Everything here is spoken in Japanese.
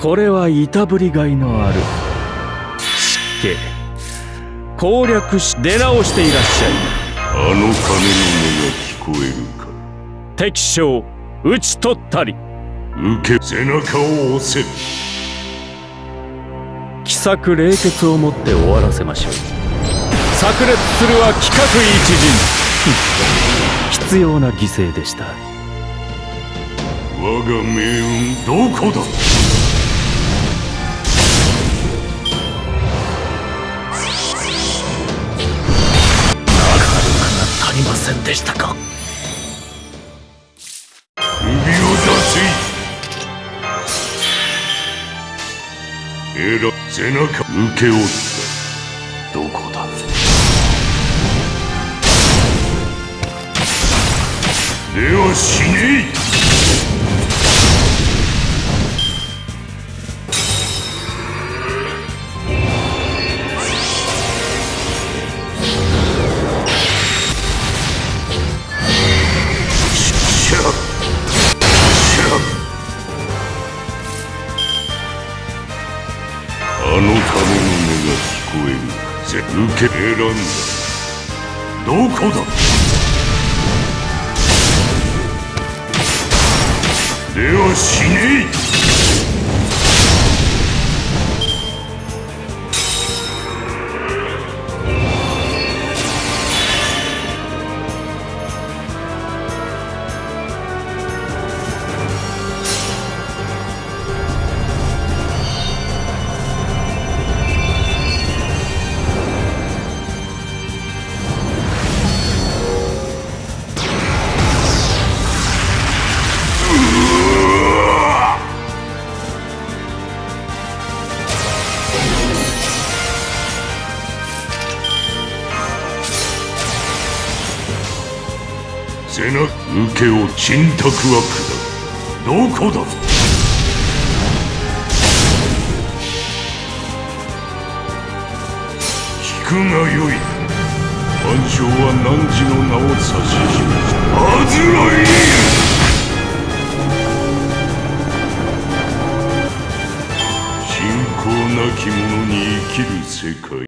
これはいたぶりがいのある湿気攻略し出直していらっしゃい。 あの鐘の音が聞こえるか。 敵将討ち取ったり受け背中を押せ。 奇策冷血をもって終わらせましょう。炸裂するは規格一陣必要な犠牲でした。 我が命運どこだ。 足りませんでしたか。 首を出せ。えら背中受け負った。どこだ。では死ねえ。あの鐘の音が聞こえる。受け選んだ。どこだ。では死ねえ。背中受けを沈託は下る。どこだ。聞くがよい。万象は汝の名を指し示した。アズライル。信仰なき者に生きる世界。